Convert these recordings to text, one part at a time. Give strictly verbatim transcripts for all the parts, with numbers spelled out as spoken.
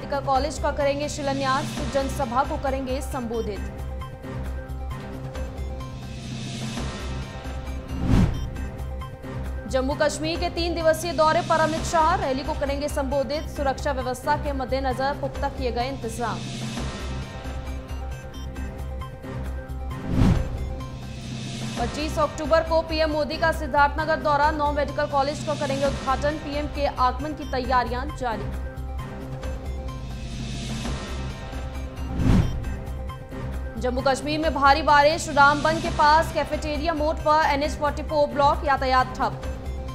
Medical college का करेंगे शिलान्यास, जनसभा को करेंगे संबोधित। जम्मू कश्मीर के तीन दिवसीय दौरे पर अमित शाह, रैली को करेंगे संबोधित। सुरक्षा व्यवस्था के मद्देनजर पुख्ता किए गए इंतजाम। पच्चीस अक्टूबर को पीएम मोदी का सिद्धार्थनगर दौरा, नौ मेडिकल कॉलेज का करेंगे उद्घाटन। पीएम के आगमन की तैयारियां जारी। जम्मू कश्मीर में भारी बारिश, रामबन के पास कैफेटेरिया मोड़ पर एन एच चौवालीस ब्लॉक, यातायात ठप।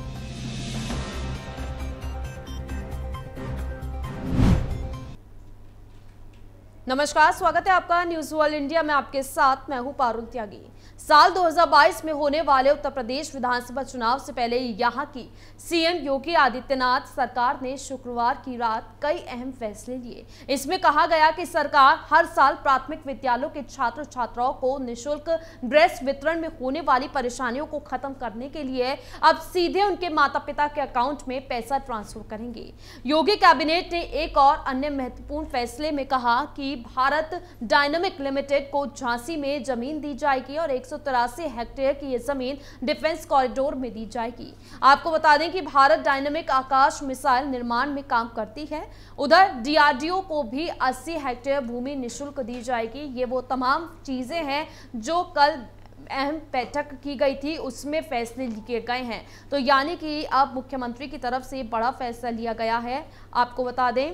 नमस्कार, स्वागत है आपका न्यूज वर्ल्ड इंडिया में। आपके साथ मैं हूं पारुल त्यागी। साल दो हज़ार बाईस में होने वाले उत्तर प्रदेश विधानसभा चुनाव से पहले यहां की सीएम योगी आदित्यनाथ सरकार ने शुक्रवार की रात कई अहम फैसले लिए। इसमें कहा गया कि सरकार हर साल प्राथमिक विद्यालयों के छात्र छात्राओं को निःशुल्क ड्रेस वितरण में होने वाली परेशानियों को खत्म करने के लिए अब सीधे उनके माता पिता के अकाउंट में पैसा ट्रांसफर करेंगे। योगी कैबिनेट ने एक और अन्य महत्वपूर्ण फैसले में कहा कि भारत डायनामिक लिमिटेड को झांसी में जमीन दी जाएगी और एक सौ तिरासी हेक्टेयर की ये जमीन डिफेंस कॉरिडोर में दी जाएगी। आपको बता दें कि भारत डायनामिक आकाश मिसाइल निर्माण में काम करती है। उधर डीआरडीओ को भी अस्सी हेक्टेयर भूमि निःशुल्क दी जाएगी। ये वो तमाम चीजें हैं जो कल अहम बैठक की गई थी, उसमें फैसले लिए गए हैं। तो यानी कि अब मुख्यमंत्री की तरफ से बड़ा फैसला लिया गया है। आपको बता दें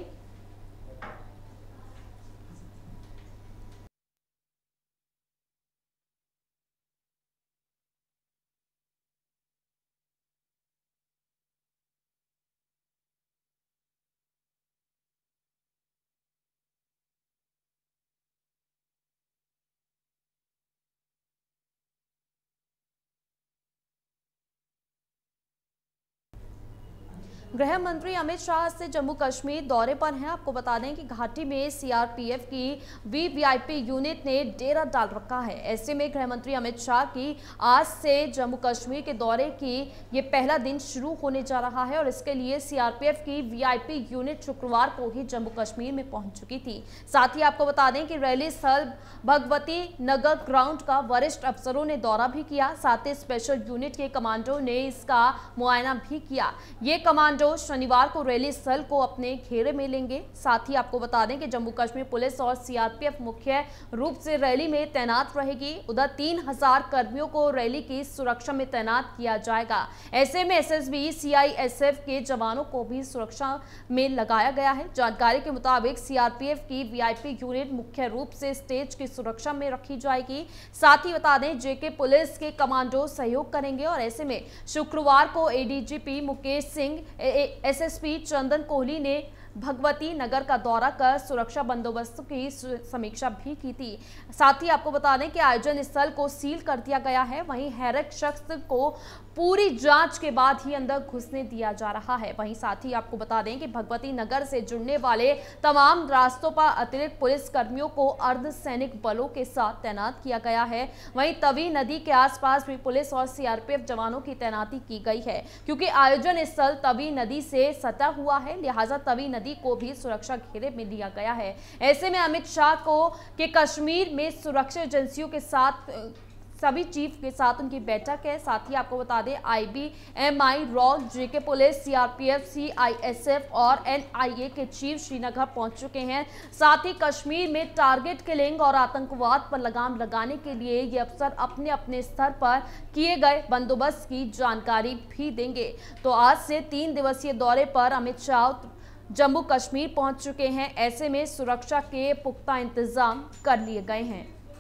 गृह मंत्री अमित शाह से जम्मू कश्मीर दौरे पर हैं। आपको बता दें कि घाटी में सीआरपीएफ की वीवीआईपी यूनिट ने डेरा डाल रखा है। ऐसे में गृह मंत्री अमित शाह की आज से जम्मू कश्मीर के दौरे की ये पहला दिन शुरू होने जा रहा है और इसके लिए सीआरपीएफ की वीआईपी यूनिट शुक्रवार को ही जम्मू कश्मीर में पहुंच चुकी थी। साथ ही आपको बता दें कि रैली स्थल भगवती नगर ग्राउंड का वरिष्ठ अफसरों ने दौरा भी किया। साथ ही स्पेशल यूनिट के कमांडो ने इसका मुआयना भी किया। ये कमांडो शनिवार को रैली स्थल को अपने घेरे में लेंगे। साथ ही आपको बता दें कि जम्मू कश्मीर पुलिस और सीआरपीएफ मुख्य रूप से रैली में तैनात रहेगी। उधर तीन हजार कर्मियों को रैली की सुरक्षा में तैनात किया जाएगा। ऐसे में एसएसबी सीआईएसएफ के जवानों को भी सुरक्षा में लगाया गया है। जानकारी के मुताबिक सीआरपीएफ की वीआईपी यूनिट मुख्य रूप से स्टेज की सुरक्षा में रखी जाएगी। साथ ही बता दें जेके पुलिस के कमांडो सहयोग करेंगे और ऐसे में शुक्रवार को एडीजीपी मुकेश सिंह, एसएसपी चंदन कोहली ने भगवती नगर का दौरा कर सुरक्षा बंदोबस्त की समीक्षा भी की थी। साथ ही आपको बता दें कि आयोजन स्थल को सील कर दिया गया है। वहीं हैरक शख्स को पूरी जांच के बाद ही अंदर घुसने दिया जा रहा है। वहीं साथ ही आपको बता दें कि भगवती नगर से जुड़ने वाले तमाम रास्तों पर अतिरिक्त पुलिस कर्मियों को अर्धसैनिक बलों के साथ तैनात किया गया है। वहीं तवी नदी के आसपास भी पुलिस और सीआरपीएफ जवानों की तैनाती की गई है। क्योंकि आयोजन स्थल तवी नदी से सटा हुआ है, लिहाजा तवी नदी को भी सुरक्षा घेरे में लिया गया है। ऐसे में अमित शाह को के कश्मीर में सुरक्षा एजेंसियों के साथ सभी चीफ के साथ उनकी बैठक है। साथ ही आपको बता दें आईबीएमआई, रॉ, जेके पुलिस, सीआरपीएफ, सीआईएसएफ और एनआईए के चीफ श्रीनगर पहुंच चुके हैं। साथ ही कश्मीर में टारगेट किलिंग और आतंकवाद पर लगाम लगाने के लिए ये अफसर अपने अपने स्तर पर किए गए बंदोबस्त की जानकारी भी देंगे। तो आज से तीन दिवसीय दौरे पर अमित शाह जम्मू कश्मीर पहुंच चुके हैं। ऐसे में सुरक्षा के पुख्ता इंतजाम कर लिए गए हैं।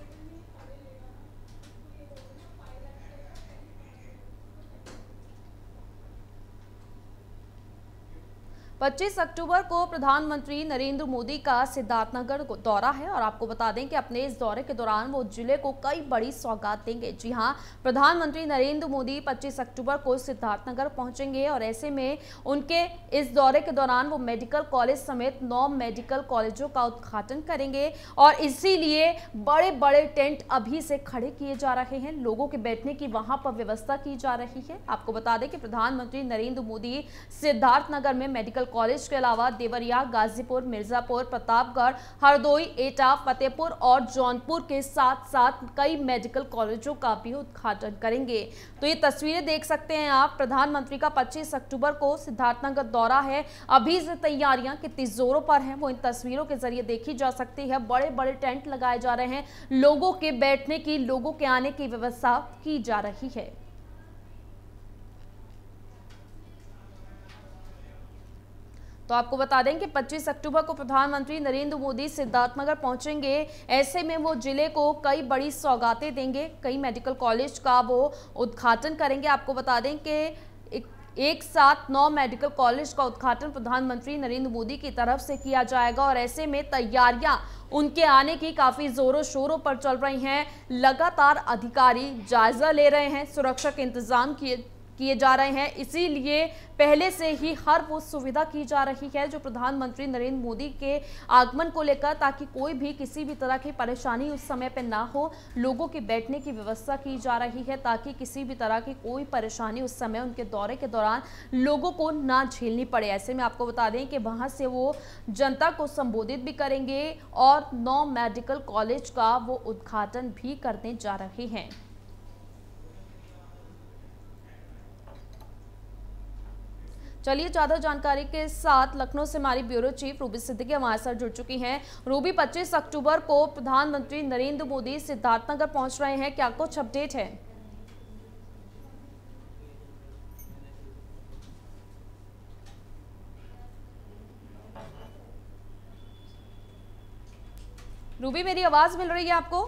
पच्चीस अक्टूबर को प्रधानमंत्री नरेंद्र मोदी का सिद्धार्थनगर दौरा है और आपको बता दें कि अपने इस दौरे के दौरान वो जिले को कई बड़ी सौगात देंगे। जी हां, प्रधानमंत्री नरेंद्र मोदी पच्चीस अक्टूबर को सिद्धार्थनगर पहुंचेंगे और ऐसे में उनके इस दौरे के दौरान वो मेडिकल कॉलेज समेत नौ मेडिकल कॉलेजों का उद्घाटन करेंगे और इसीलिए बड़े बड़े टेंट अभी से खड़े किए जा रहे हैं। लोगों के बैठने की वहां पर व्यवस्था की जा रही है। आपको बता दें कि प्रधानमंत्री नरेंद्र मोदी सिद्धार्थनगर में मेडिकल कॉलेज के अलावा देवरिया, गाजीपुर, मिर्जापुर, प्रतापगढ़, हरदोई, एटा, फतेहपुर और जौनपुर के साथ साथ कई मेडिकल कॉलेजों का भी उद्घाटन करेंगे। तो ये तस्वीरें देख सकते हैं आप, प्रधानमंत्री का पच्चीस अक्टूबर को सिद्धार्थनगर दौरा है। अभी से तैयारियां कितनी जोरों पर हैं वो इन तस्वीरों के जरिए देखी जा सकती है। बड़े बड़े टेंट लगाए जा रहे हैं, लोगों के बैठने की, लोगों के आने की व्यवस्था की जा रही है। तो आपको बता दें कि पच्चीस अक्टूबर को प्रधानमंत्री नरेंद्र मोदी सिद्धार्थनगर पहुंचेंगे। ऐसे में वो जिले को कई बड़ी सौगातें देंगे, कई मेडिकल कॉलेज का वो उद्घाटन करेंगे। आपको बता दें कि एक, एक साथ नौ मेडिकल कॉलेज का उद्घाटन प्रधानमंत्री नरेंद्र मोदी की तरफ से किया जाएगा और ऐसे में तैयारियां उनके आने की काफी जोरों शोरों पर चल रही हैं। लगातार अधिकारी जायजा ले रहे हैं, सुरक्षा के इंतजाम किए किए जा रहे हैं, इसीलिए पहले से ही हर वो सुविधा की जा रही है जो प्रधानमंत्री नरेंद्र मोदी के आगमन को लेकर, ताकि कोई भी किसी भी तरह की परेशानी उस समय पे ना हो। लोगों के बैठने की व्यवस्था की जा रही है ताकि किसी भी तरह की कोई परेशानी उस समय उनके दौरे के दौरान लोगों को ना झेलनी पड़े। ऐसे में आपको बता दें कि वहां से वो जनता को संबोधित भी करेंगे और नौ मेडिकल कॉलेज का वो उद्घाटन भी करने जा रहे हैं। चलिए ज्यादा जानकारी के साथ लखनऊ से हमारी ब्यूरो चीफ रूबी सिद्दीकी हमारे साथ जुड़ चुकी हैं। रूबी, पच्चीस अक्टूबर को प्रधानमंत्री नरेंद्र मोदी सिद्धार्थनगर पहुंच रहे हैं, क्या कुछ अपडेट है? रूबी, मेरी आवाज मिल रही है आपको?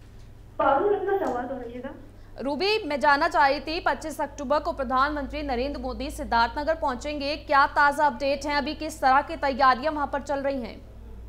आवाज हो रही है? रूबी, मैं जानना चाह रही थी पच्चीस अक्टूबर को प्रधानमंत्री नरेंद्र मोदी सिद्धार्थनगर पहुंचेंगे, क्या ताजा अपडेट है? अभी किस तरह की तैयारियां वहां पर चल रही हैं?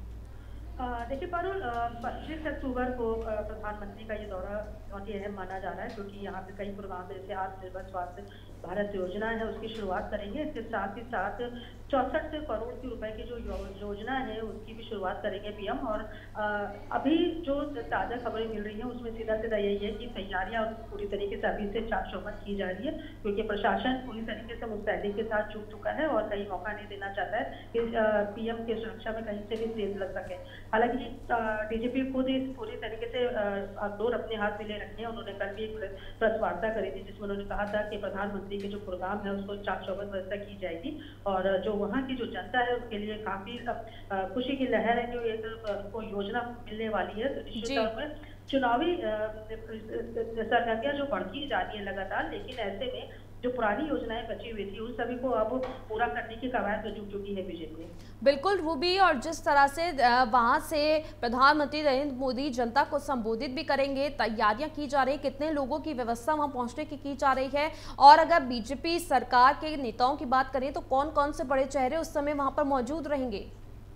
देखिए पारुल, पच्चीस अक्टूबर को प्रधानमंत्री का ये दौरा बहुत ही अहम माना जा रहा है क्योंकि यहाँ पे कई प्रोग्राम जैसे आत्मनिर्भर स्वास्थ्य भारत योजना है उसकी शुरुआत करेंगे। इसके साथ ही साथ चौसठ करोड़ की रुपए की जो योजना है उसकी भी शुरुआत करेंगे पीएम। और अभी जो ताज़ा खबरें मिल रही हैं उसमें सीधा सीधा यही है कि तैयारियां पूरी तरीके से अभी से चाक चौबंद की जा रही है क्योंकि प्रशासन पूरी तरीके से मुस्तैदी के साथ जुट चुका है और कहीं मौका नहीं देना चाहता है कि पीएम की सुरक्षा में कहीं से भी तेज लग सके। हालांकि डीजीपी खुद इस पूरी तरीके से डोर अपने हाथ में ले रखे हैं। उन्होंने कल भी एक प्रेस वार्ता करी थी जिसमें उन्होंने कहा था कि प्रधानमंत्री के जो प्रोग्राम है उसको चाक चौबंद व्यवस्था की जाएगी और जो वहाँ की जो जनता है उसके लिए काफी खुशी की लहर है जो एक को योजना मिलने वाली है। तो निश्चित तौर पर चुनावी सरगर्मियां जो बढ़ती जा रही है लगातार, लेकिन ऐसे में जो पुरानी योजनाएं बची हुई थी उन सभी को अब पूरा करने की कवायद में जुट चुकी है बीजेपी। बिल्कुल रूबी, और जिस तरह से वहां से प्रधानमंत्री नरेंद्र मोदी जनता को संबोधित भी करेंगे, तैयारियां की जा रही, कितने लोगों की व्यवस्था वहां पहुंचने की की जा रही है, और अगर बीजेपी सरकार के नेताओं की बात करें तो कौन कौन से बड़े चेहरे उस समय वहां पर मौजूद रहेंगे?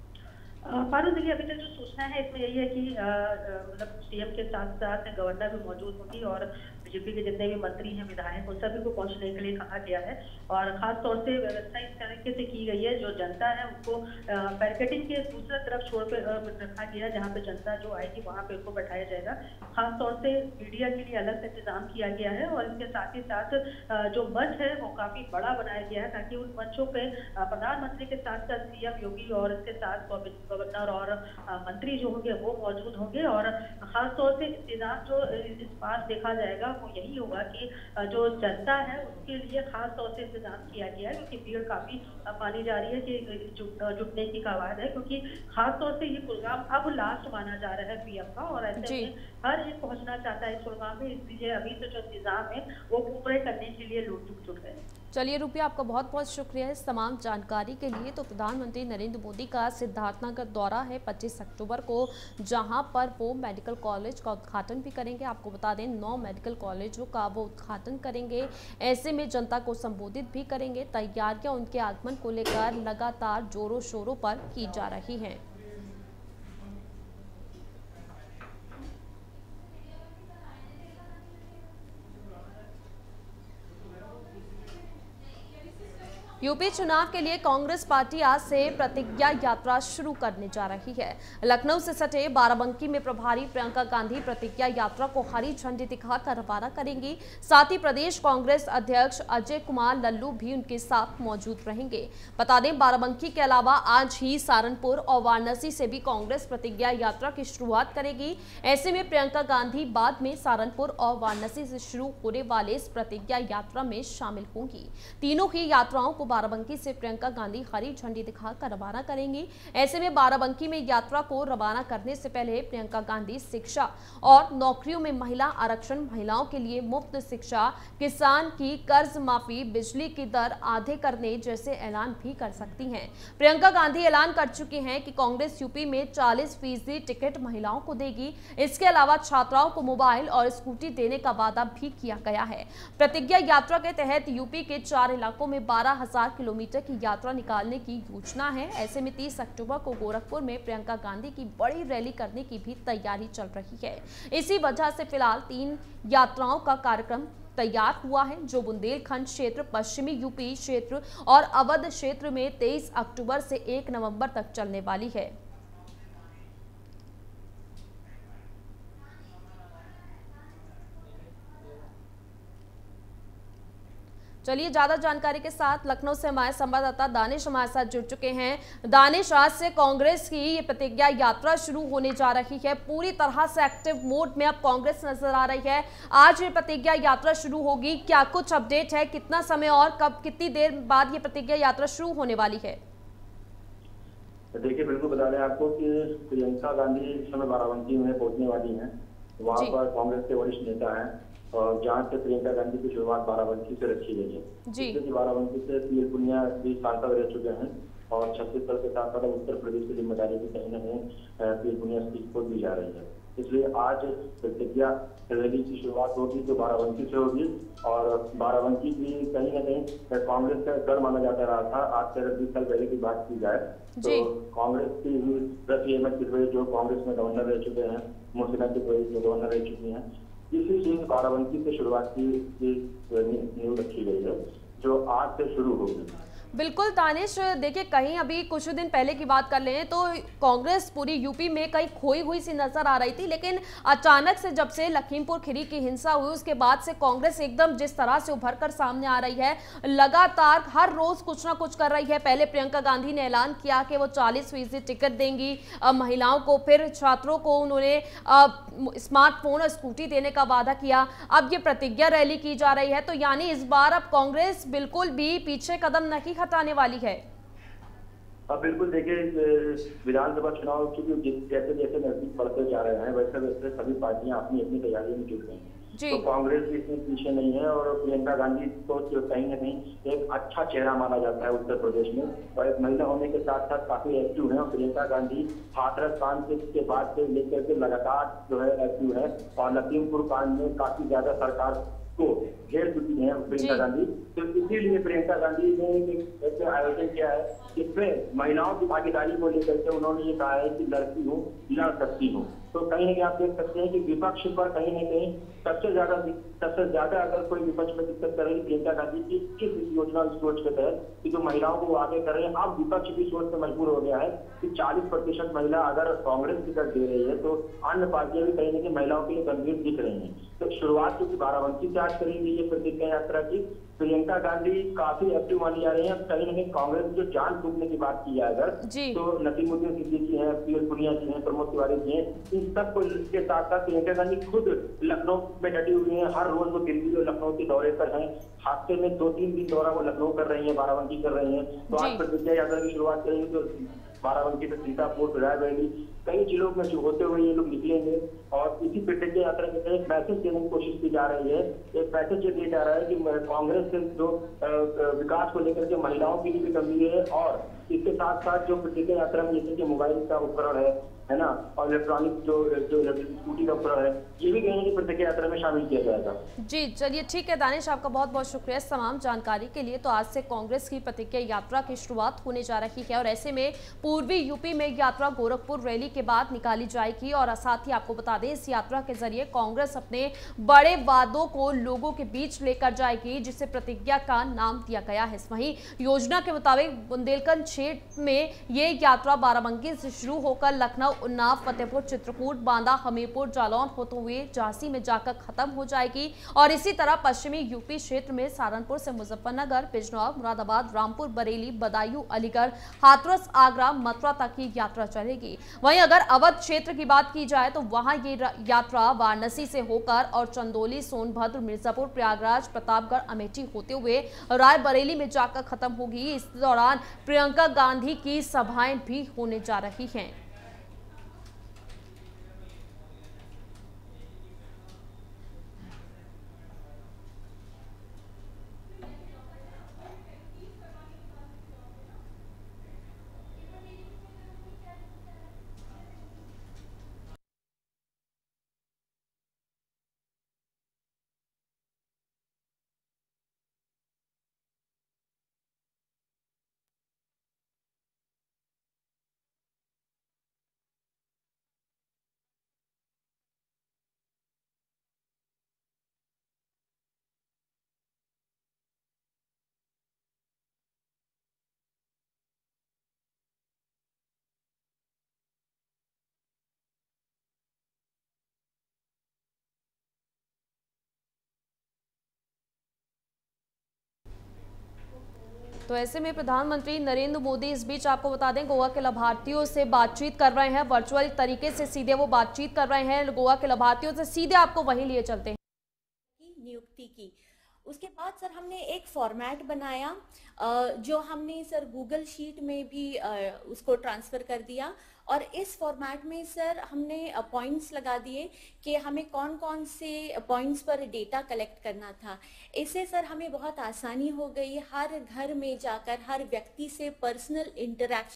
फारूक, देखिए अभी तक जो सूचना है इसमें यही है कि मतलब सीएम के साथ साथ गवर्नर भी मौजूद होंगी और बीजेपी के जितने भी मंत्री हैं, विधायक, उन सभी को पहुंचने के लिए कहा गया है। और खास तौर से व्यवस्था इस तरीके से की गई है जो जनता है उनको बैरिकेडिंग के दूसरी तरफ छोड़ पे रखा गया है, जहाँ पे जनता जो आएगी वहाँ पे उनको बैठाया जाएगा। खास तौर से मीडिया के लिए अलग से इंतजाम किया गया है और इसके साथ ही साथ जो मंच है वो काफी बड़ा बनाया गया है ताकि उन मंचों पे प्रधानमंत्री के साथ साथ सीएम योगी और इसके साथ गवर्नर और मंत्री जो होंगे वो मौजूद होंगे। और खास तौर से इंतजाम जो इस बार देखा जाएगा वो यही होगा कि जो जनता है उसके लिए खास तौर से इंतजाम किया गया है क्योंकि भीड़ काफी मानी जा रही है कि जुटने की कवायद है क्योंकि खास तौर से ये प्रोग्राम अब लास्ट माना जा रहा है पीएम का और ऐसे में हर एक पहुंचना चाहता है इस प्रोग्राम में, इसलिए अभी से जो इंतजाम है वो पूरे करने के लिए लोग जुट गए। चलिए रुपया, आपका बहुत बहुत शुक्रिया इस तमाम जानकारी के लिए। तो प्रधानमंत्री नरेंद्र मोदी का सिद्धार्थनगर दौरा है पच्चीस अक्टूबर को, जहां पर वो मेडिकल कॉलेज का उद्घाटन भी करेंगे। आपको बता दें नौ मेडिकल कॉलेजों का वो उद्घाटन करेंगे, ऐसे में जनता को संबोधित भी करेंगे। तैयारियां उनके आगमन को लेकर लगातार जोरों शोरों पर की जा रही हैं। यूपी चुनाव के लिए कांग्रेस पार्टी आज से प्रतिज्ञा यात्रा शुरू करने जा रही है। लखनऊ से सटे बाराबंकी में प्रभारी प्रियंका गांधी प्रतिज्ञा यात्रा को हरी झंडी दिखाकर रवाना करेंगी। साथ ही प्रदेश कांग्रेस अध्यक्ष अजय कुमार लल्लू भी उनके साथ मौजूद रहेंगे। बता दें, बाराबंकी के अलावा आज ही सहारनपुर और वाराणसी से भी कांग्रेस प्रतिज्ञा यात्रा की शुरुआत करेगी। ऐसे में प्रियंका गांधी बाद में सहारनपुर और वाराणसी से शुरू होने वाले इस प्रतिज्ञा यात्रा में शामिल होंगी। तीनों ही यात्राओं को बाराबंकी से प्रियंका गांधी हरी झंडी दिखाकर रवाना करेंगी। ऐसे में बाराबंकी में यात्रा को रवाना करने से पहले प्रियंका गांधी शिक्षा और नौकरियों में महिला आरक्षण, महिलाओं के लिए मुफ्त शिक्षा, किसान की कर्ज माफी, बिजली की दर आधे करने जैसे ऐलान भी कर सकती हैं। प्रियंका गांधी ऐलान कर चुकी हैं कि कांग्रेस यूपी में चालीस फीसदी टिकट महिलाओं को देगी। इसके अलावा छात्राओं को मोबाइल और स्कूटी देने का वादा भी किया गया है। प्रतिज्ञा यात्रा के तहत यूपी के चार इलाकों में बारह हजार किलोमीटर की यात्रा निकालने की योजना है। ऐसे में तीस अक्टूबर को गोरखपुर में प्रियंका गांधी की बड़ी रैली करने की भी तैयारी चल रही है। इसी वजह से फिलहाल तीन यात्राओं का कार्यक्रम तैयार हुआ है, जो बुंदेलखंड क्षेत्र, पश्चिमी यूपी क्षेत्र और अवध क्षेत्र में तेईस अक्टूबर से एक नवंबर तक चलने वाली है। चलिए, ज्यादा जानकारी के साथ लखनऊ से हमारे संवाददाता दानिश हमारे साथ जुड़ चुके हैं। दानिश, आज से कांग्रेस की ये प्रतिज्ञा यात्रा शुरू होने जा रही है। पूरी तरह से एक्टिव मोड में अब कांग्रेस नजर आ रही है। आज ये प्रतिज्ञा यात्रा शुरू होगी, क्या कुछ अपडेट है? कितना समय और कब, कितनी देर बाद ये प्रतिज्ञा यात्रा शुरू होने वाली है? देखिए, बिल्कुल बता दें आपको कि प्रियंका गांधी इस समय बाराबंकी में पहुंचने वाली हैं। वहां पर कांग्रेस के वरिष्ठ नेता हैं और जहाँ से प्रियंका गांधी की शुरुआत बाराबंकी से रखी गई है। जी बाराबंकी से पीएल पुनिया भी सांसद रह चुके हैं और छत्तीसगढ़ के साथ साथ उत्तर प्रदेश की जिम्मेदारी भी कहीं न कहीं पीएल पुनिया सीट को दी जा रही है। इसलिए आज प्रतिज्ञा रैली की शुरुआत होगी जो बाराबंकी से होगी और बाराबंकी भी कहीं न कहीं कांग्रेस का गढ़ माना जाता रहा था। आज से अगर बीस साल पहले की बात की जाए तो कांग्रेस की ही रफी अहमद किदवई जो कांग्रेस में गवर्नर रह चुके हैं, मुहसिना किदवई जो गवर्नर रह चुकी हैं, इसी चीज बाराबंकी से शुरुआत की नींव रखी गई है जो आज से शुरू होगी। बिल्कुल दानिश, देखिए, कहीं अभी कुछ दिन पहले की बात कर लें तो कांग्रेस पूरी यूपी में कहीं खोई हुई सी नजर आ रही थी, लेकिन अचानक से जब से लखीमपुर खीरी की हिंसा हुई उसके बाद से कांग्रेस एकदम जिस तरह से उभर कर सामने आ रही है, लगातार हर रोज कुछ ना कुछ कर रही है। पहले प्रियंका गांधी ने ऐलान किया कि वो चालीस फीसदी टिकट देंगी महिलाओं को, फिर छात्रों को उन्होंने स्मार्टफोन और स्कूटी देने का वादा किया। अब ये प्रतिज्ञा रैली की जा रही है, तो यानी इस बार अब कांग्रेस बिल्कुल भी पीछे कदम नहीं हटाने वाली है। अब बिल्कुल देखिए, विधानसभा चुनाव की जैसे जैसे नजदीक बढ़ते जा रहे हैं वैसे वैसे सभी पार्टियां अपनी अपनी तैयारी में जुट गई हैं। तो कांग्रेस भी इसमें पीछे नहीं है और प्रियंका गांधी को कहीं न कहीं एक अच्छा चेहरा माना जाता है उत्तर प्रदेश में और एक महिला होने के साथ साथ काफी एक्टिव है। और प्रियंका गांधी हाथरस कांड के बाद से लेकर के लगातार जो है एक्टिव है और लखीमपुर कांड में काफी ज्यादा सरकार को घेर चुकी है प्रियंका गांधी। तो इसीलिए प्रियंका गांधी ने एक आयोजन किया है जिसमें महिलाओं की भागीदारी को लेकर के उन्होंने ये कहा है कि लड़की हूँ, लड़ सकती हूँ। तो कहीं ना कहीं आप देख सकते हैं कि विपक्ष पर कहीं ना कहीं सबसे ज्यादा सबसे ज्यादा अगर कोई विपक्ष में दिक्कत कर रही है प्रियंका गांधी की किस योजना सोच के तहत कि जो महिलाओं को आगे कर रहे हैं। अब विपक्ष भी सोच से मजबूर हो गया है कि चालीस प्रतिशत महिला अगर कांग्रेस टिकट दे रही है तो अन्य पार्टियां भी कहीं ना कहीं महिलाओं के लिए गंभीर दिख रही है। तो शुरुआत क्योंकि बाराबंकी से आज करेंगे ये प्रतिज्ञा यात्रा की। प्रियंका गांधी काफी एक्टिव मानी जा रही है। कहीं ना कहीं कांग्रेस जो जान फूकने की बात की जाए अगर तो नसीमुद्दीन सिद्दीकी हैं, पीएल पुनिया जी हैं, प्रमोद तिवारी जी हैं, इन सब को के साथ साथ प्रियंका गांधी खुद लखनऊ में डटी हुई है। हर रोज वो दिल्ली और लखनऊ के दौरे पर हैं। हफ्ते में दो तीन दिन दौरा वो लखनऊ कर रही है, बाराबंकी कर रही है। तो आज प्रतिज्ञा यात्रा की शुरुआत करेंगे तो बाराबंकी से सीतापुर, रायबरेली, कई जिलों में जो होते हुए ये लोग निकलेंगे और इसी प्रतिज्ञा यात्रा के तहत मैसेज देने की कोशिश की जा रही है। एक मैसेज ये दिया जा रहा है कि कांग्रेस से जो विकास को लेकर के महिलाओं के लिए भी गंभीर है और इसके साथ साथ जो प्रतिज्ञा यात्रा में जैसे कि मोबाइल का उपकरण है, है ना, और इलेक्ट्रॉनिक जो जो स्कूटी का है ये भी कहीं प्रत्यक्ष यात्रा में शामिल किया जाएगा। जी चलिए ठीक है दानिश, आपका बहुत बहुत शुक्रिया इस तमाम जानकारी के लिए। तो आज से कांग्रेस की प्रतिज्ञा यात्रा की शुरुआत होने जा रही है और ऐसे में पूर्वी यूपी में यात्रा गोरखपुर रैली के बाद निकाली जाएगी और साथ ही आपको बता दें इस यात्रा के जरिए कांग्रेस अपने बड़े वादों को लोगों के बीच लेकर जाएगी, जिसे प्रतिज्ञा का नाम दिया गया है। वहीं योजना के मुताबिक बुंदेलखंड क्षेत्र में ये यात्रा बाराबंकी से शुरू होकर लखनऊ, उन्नाव, फतेहपुर, चित्रकूट, बांदा, हमीरपुर, जालौन होते हुए झांसी में जाकर खत्म हो जाएगी और इसी तरह पश्चिमी यूपी क्षेत्र में सहारनपुर से मुजफ्फरनगर, बिजनौर, मुरादाबाद, रामपुर, बरेली, बदायूं, अलीगढ़, हाथरस, आगरा, मथुरा तक की यात्रा चलेगी। वहीं अगर अवध क्षेत्र की बात की जाए तो वहां ये यात्रा वाराणसी से होकर और चंदौली, सोनभद्र, मिर्जापुर, प्रयागराज, प्रतापगढ़, अमेठी होते हुए रायबरेली में जाकर खत्म होगी। इस दौरान प्रियंका गांधी की सभाएं भी होने जा रही हैं। तो ऐसे में प्रधानमंत्री नरेंद्र मोदी इस बीच आपको बता दें गोवा के लाभार्थियों से बातचीत कर रहे हैं, वर्चुअल तरीके से सीधे वो बातचीत कर रहे हैं गोवा के लाभार्थियों से। सीधे आपको वहीं लिए चलते हैं। नियुक्ति की उसके बाद सर हमने एक फॉर्मेट बनाया जो हमने सर गूगल शीट में भी उसको ट्रांसफ़र कर दिया और इस फॉर्मेट में सर हमने पॉइंट्स लगा दिए कि हमें कौन कौन से पॉइंट्स पर डेटा कलेक्ट करना था। इससे सर हमें बहुत आसानी हो गई हर घर में जाकर हर व्यक्ति से पर्सनल इंटरेक्शन